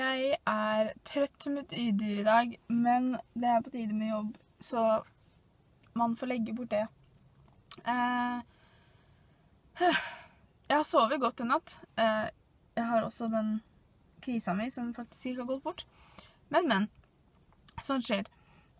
Jeg trøtt som et ydyr i dag, men det på tide med jobb, så man får legge bort det. Jeg har sovet godt en natt. Jeg har også den krisa mi som faktisk ikke har gått bort. Men, sånn skjer.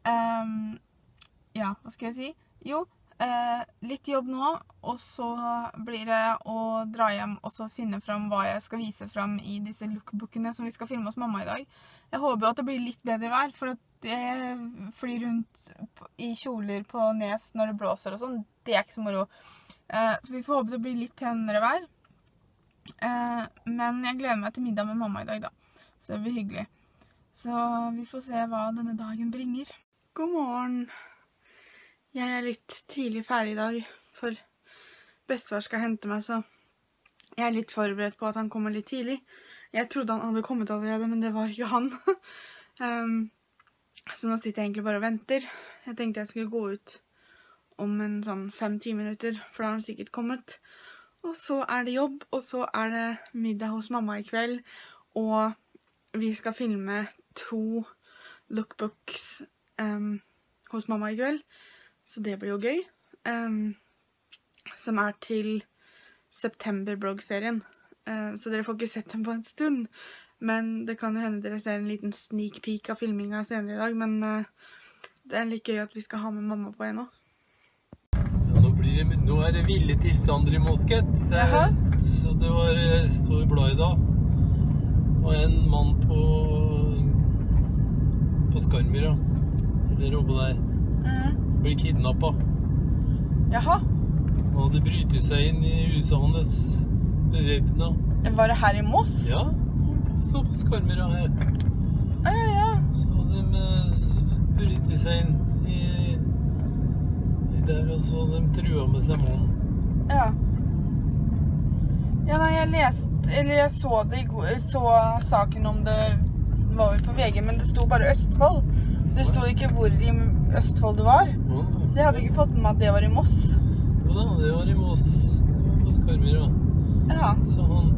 Ja, hva skal jeg si? Jo, litt jobb nå, og så blir det å dra hjem og så finne frem hva jeg skal vise frem i disse lookbookene som vi skal filme hos mamma i dag. Jeg håper at det blir litt bedre vær, for at jeg flyr rundt i kjoler på nes når det blåser og sånn. Det ikke så moro. Så vi får håpe det blir litt penere vær. Men jeg gleder meg til middag med mamma i dag da. Så det blir hyggelig. Så vi får se hva denne dagen bringer. God morgen! Jeg litt tidlig ferdig i dag, for bestefar skal hente meg, så jeg litt forberedt på at han kommer litt tidlig. Jeg trodde han hadde kommet allerede, men det var ikke han. Så nå sitter jeg egentlig bare og venter. Jeg tenkte jeg skulle gå ut om en sånn 5-10 minutter, for da har han sikkert kommet. Og så det jobb, og så det middag hos mamma i kveld, og vi skal filme 2 lookbooks hos mamma i kveld. Så det blir jo gøy. Som til September-blogg-serien. Så dere får ikke sett dem på en stund. Men det kan jo hende dere ser en liten sneak peek av filminga senere i dag. Men det litt gøy at vi skal ha med mamma på en nå. Ja, nå det ville tilstander i Mosket. Så det står i bladet da. Og en mann på Skarmyra. Eller oppe der. Ble kidnappet. Jaha. Han hadde brytet seg inn i huset hans bevæpnet. Var det her i Moss? Ja, så på Skarmyra her. Ja. Så de brytet seg inn i der, og så de trua med seg mannen. Ja. Ja, nei, jeg så det i går, så saken om det var vel på VG, men det sto bare Østfold. Det sto ikke hvor i Østfold det var, så jeg hadde ikke fått med at det var i Moss. Jo da, det var i Moss. Det var på Skarmyra. Ja. Så han...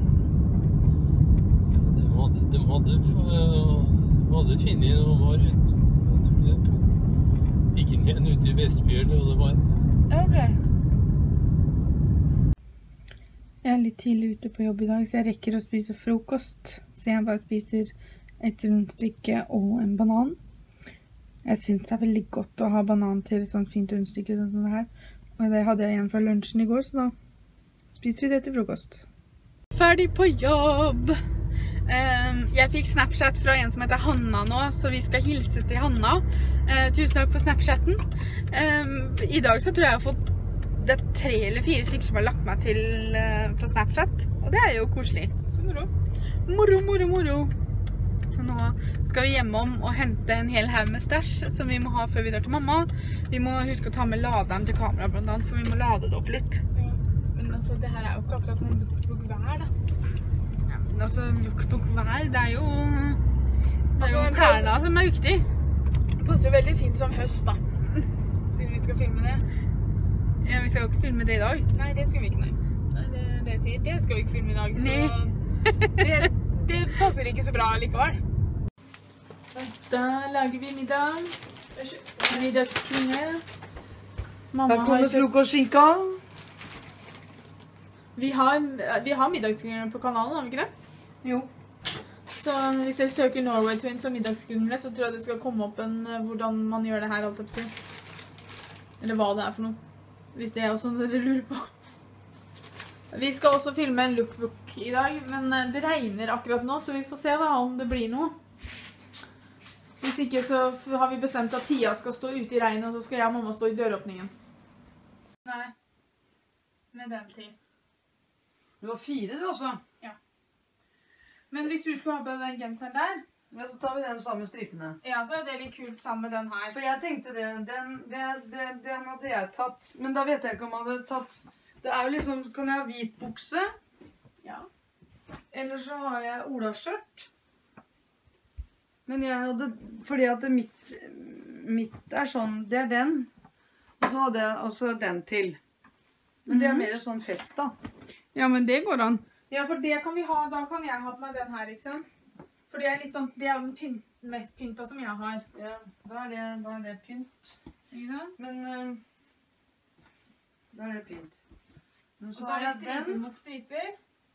De hadde finnet noe var ute. Jeg tror det gikk inn ute i Vestbjørn, og det var en... Ok. Jeg litt tidlig ute på jobb i dag, så jeg rekker å spise frokost. Så jeg bare spiser et rundstykke og en banan. Jeg synes det veldig godt å ha banan til et sånt fint rundstykke sånn som det her. Og det hadde jeg igjen fra lunsjen i går, så da spiser vi det til frokost. Ferdig på jobb! Jeg fikk Snapchat fra en som heter Hanna nå, så vi skal hilse til Hanna. Tusen takk for Snapchatten. I dag så tror jeg jeg har fått det 3 eller 4 stykker som har lagt meg til på Snapchat. Og det jo koselig. Så moro. Moro. Så nå skal vi hjemom og hente en hel haug med stæsj som vi må ha før vi drar til mamma. Vi må huske å ta med laderen til kamera blant annet, for vi må lade det opp litt. Ja, men altså, det her jo ikke akkurat noen lookbook hver da. Ja, men altså, lookbook hver, det jo klærne som viktig. Det passer jo veldig fint som høst da, siden vi skal filme det. Ja, vi skal jo ikke filme det i dag. Nei, det skal vi ikke, nei. Det jeg sier, det skal vi ikke filme i dag, så det passer ikke så bra likevel. Da lager vi middag. Middagskvinne. Her kommer frokostskinka. Vi har middagskvinne på kanalen, har vi ikke det? Jo. Så hvis dere søker Norway Twins og middagskvinne, så tror jeg det skal komme opp hvordan man gjør det her, alt oppsett. Eller hva det for noe. Hvis det også noe dere lurer på. Vi skal også filme en lookbook i dag, men det regner akkurat nå, så vi får se da om det blir noe. Hvis ikke så har vi bestemt at Pia skal stå ute i regnet, og så skal jeg og mamma stå i døråpningen. Nei, med den til. Du har 4 du også. Ja. Men hvis du skulle ha på den genseren der, ja, så tar vi den samme stripene. Ja, så det litt kult sammen med den her. For jeg tenkte den hadde jeg tatt, men da vet jeg ikke om jeg hadde tatt... Det jo liksom, kan jeg ha hvit bukse? Ja. Eller så har jeg olaskjørt. Men jeg hadde, fordi at mitt sånn, det den. Og så hadde jeg også den til. Men det mer sånn fest da. Ja, men det går an. Ja, for det kan vi ha, da kan jeg ha på meg den her, ikke sant? For det litt sånn, det jo den mest pynta som jeg har. Ja, da er det pynt. Ikke sant? Men da er det pynt. Men Og så har jeg striper mot striper.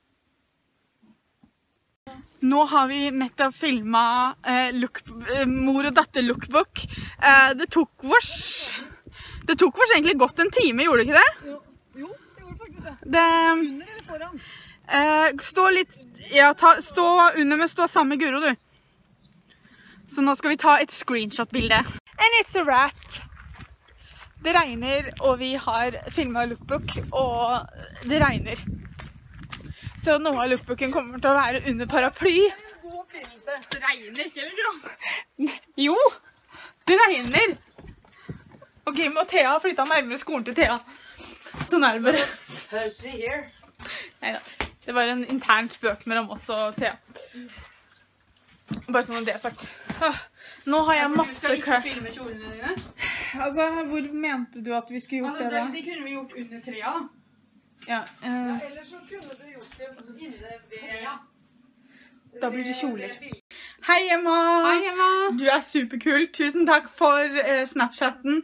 Nå har vi nettopp filmet mor og datter lookbook. Det tok oss egentlig godt en time, gjorde det ikke det? Jo, det gjorde faktisk det. Under eller foran? Stå litt, ja, stå under, men stå sammen med Guro, du. Så nå skal vi ta et screenshot-bilde. And it's a wrap. Det regner, og vi har filmet lookbook, og det regner. Så noe av lookbooken kommer til å være under paraply. God oppfinnelse. Det regner ikke, eller Gro? Jo, det regner. Og Kim og Thea har flyttet nærmere skolen til Thea. Så nærmere. Hussy here. Neida, det var en intern spøk mellom oss og Thea. Bare sånn at det er sagt. Nå har jeg masse Du skal ikke filme kjolene dine? Altså, hvor mente du at vi skulle gjort det da? Det kunne vi gjort under trea. Ja, Ellers så kunne du gjort det inne ved... da blir det kjoler. Hei, Emma! Hei, Emma! Du er superkul. Tusen takk for Snapchatten.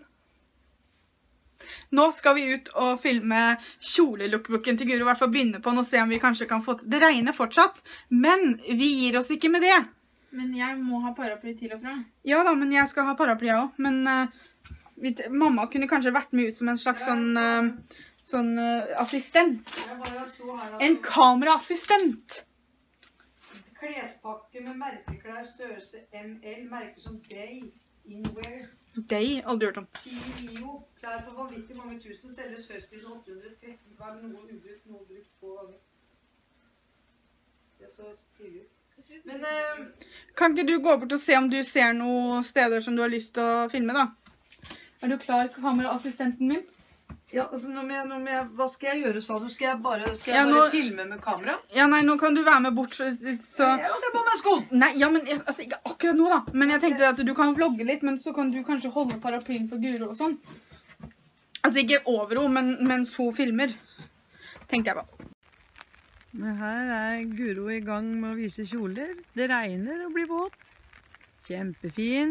Nå skal vi ut og filme kjolelookbooken til Guro, i hvert fall begynne på den og se om vi kanskje kan få... Det regner fortsatt, men vi gir oss ikke med det. Men jeg må ha paraply til og fra. Ja da, men jeg skal ha paraply også. Men mamma kunne kanskje vært med ut som en slags sånn assistent. En kameraassistent. Klespakke med merkeklær, størrelse ML, merker som Day, Inwear. Day, aldri hørt om. TVO, klær for vanvittig mange tusen, selges høstbil 813 hver, noe ubrukt, noe brukt få ganger. Det så stilig ut. Men Kan ikke du gå bort og se om du ser noen steder som du har lyst til å filme, da? Er du klar, kameraassistenten min? ja, altså hva skal jeg gjøre, sa du? Skal jeg bare filme med kamera? Ja, nei, nå kan du være med bort, så... Jeg har på meg sko! Nei, ja, men altså, ikke akkurat nå da. Men jeg tenkte at du kan vlogge litt, men så kan du kanskje holde paraplyen for Guro og sånn. Altså, ikke over henne, men mens hun filmer, tenkte jeg på. Men her er Guro i gang med å vise kjoler. Det regner og blir våt. Kjempefin.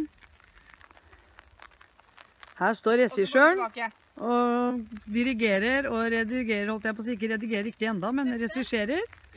Her står regissøren og dirigerer og redigerer, holdt jeg på å si, ikke redigerer riktig enda, men regisserer.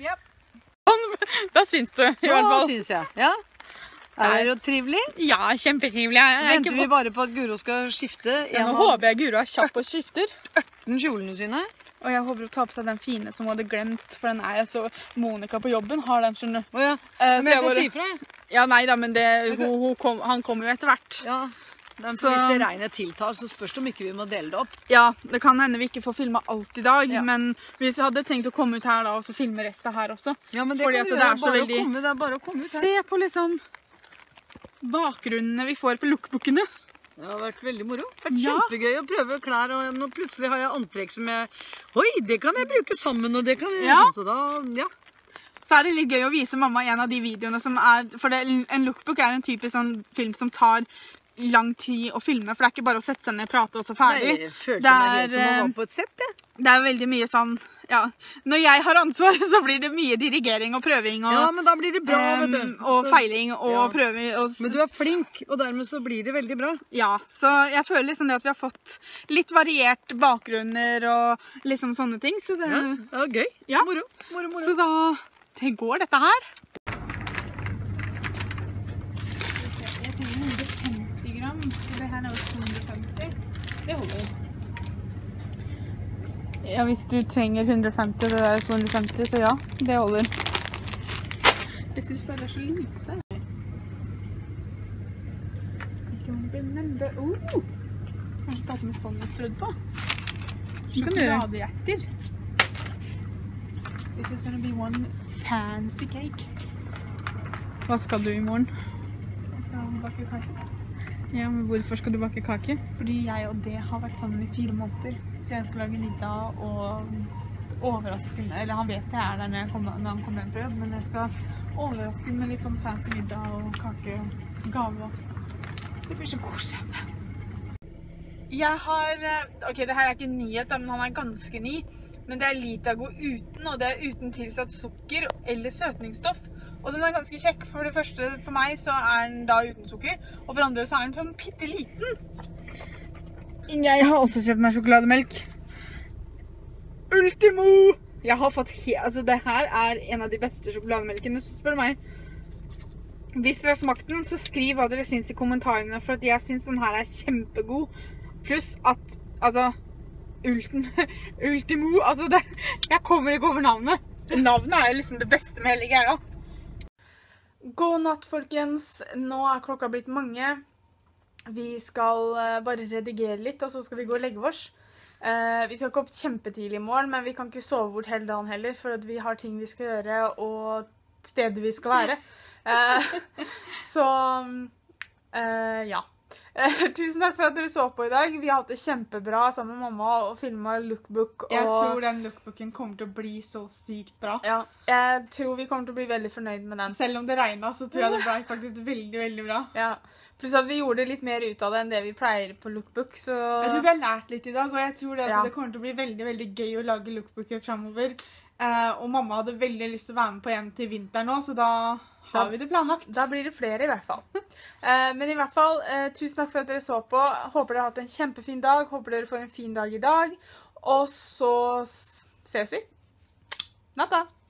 Da syns du, i hvert Hva fall. synes jeg? Ja. Er det jo trivelig? Ja, kjempetrivelig. Venter vi bare på at Guro skal skifte Nå håper jeg Guro er kjapp og skifter. den kjolene sine. Og jeg håper hun tar på seg den fine som hun hadde glemt, for den er jeg så... Monica på jobben har den, skjønner du. Åja, Så men jeg kan si fra. Ja, nei da, men han kommer jo etter hvert. Ja, Så- hvis det regnet tiltar, så spørs det om ikke vi må dele det opp. Ja, det kan hende vi ikke får filmet alt i dag, Ja. men hvis vi hadde tenkt å komme ut her da, og så filme resten her også. Ja, men det Fordi kan at du det gjøre, er så veldig... det er bare å komme ut her. Se på liksom bakgrunnene vi får på lookbookene. Det har vært veldig moro. Det har vært Ja. kjempegøy å prøve klær, og nå plutselig har jeg antrekk som jeg... Oi, det kan jeg bruke sammen, og det kan jeg... Ja. Så da, ja. Så er det litt gøy å vise mamma en av de videoene som er... For en lookbook er en typisk sånn film som tar lang tid å filme, for det er ikke bare å sette seg ned, prate og så ferdig. Jeg følte meg helt som å være på et sett, jeg. Det er veldig mye sånn, ja, når jeg har ansvar, så blir det mye dirigering og prøving og, Ja, men da blir det bra, vet du. og Så- feiling og Ja. prøving. Og, Men du er flink, og dermed så blir det veldig bra. Ja, så jeg føler liksom det at vi har fått litt variert bakgrunner og liksom sånne ting, så det, Ja, gøy. Ja. Moro, moro, moro. så da, det går dette her. Jeg trenger 150 gram, så det her er jo 250. Det holder. Ja, hvis du trenger 150, det der er 250, så ja, det holder. Jeg synes bare det er så lite. I don't remember. Kanskje tatt med sånn og strødd på. Det kan du gjøre. Sjokoladehjerter. This is gonna be one fancy cake. Hva skal du i morgen? Jeg skal bake kake. Ja, men hvorfor skal du bake kake? Fordi jeg og det har vært sammen i 4 måneder. Så jeg skal lage middag og overraske henne. Eller han vet jeg er der når han kommer hjem på jobb, men jeg skal overraske henne med litt sånn fancy middag og kake og gave. Det blir så koselig. Jeg har... Ok, det her er ikke en nyhet, men han er ganske ny. Men det er Litago uten, og det er uten tilsatt sukker eller søtningsstoff. Og den er ganske kjekk. For det første, for meg så er den da uten sukker, og for andre så er den sånn pitteliten. Jeg har også kjøpt meg sjokolademelk. Ultimo! Jeg har fått altså det her er en av de beste sjokolademelkene, så spør du meg. Hvis dere har smakt den, så skriv hva dere synes i kommentarene, for at jeg synes den her er kjempegod. Pluss at, altså, Ultimo, altså det, jeg kommer ikke over navnet. Navnet er jo liksom det beste med hele greia. God natt, folkens. Nå er klokka blitt mange. Vi skal bare redigere litt, og så skal vi gå og legge oss. Vi skal ikke opp kjempetidlig i morgen, men vi kan ikke sove bort hele dagen heller, for at vi har ting vi skal gjøre, og steder vi skal være. Ja. Tusen takk for at dere så på i dag. Vi har hatt det kjempebra sammen med mamma og filmet lookbook. Jeg tror den lookbooken kommer til å bli så sykt bra. Ja, jeg tror vi kommer til å bli veldig fornøyd med den. Selv om det regnet, så tror jeg det ble faktisk veldig, veldig bra. Ja. Pluss at vi gjorde litt mer ut av det enn det vi pleier på lookbook, så... Jeg tror vi har lært litt i dag, og jeg tror at det kommer til å bli veldig, veldig gøy å lage lookbooker fremover. Og mamma hadde veldig lyst til å være med på en til vinteren nå, så da har vi det planlagt. Da blir det flere i hvert fall. Men i hvert fall, tusen takk for at dere så på. Håper dere har hatt en kjempefin dag. Håper dere får en fin dag i dag. Og så ses vi. Natta!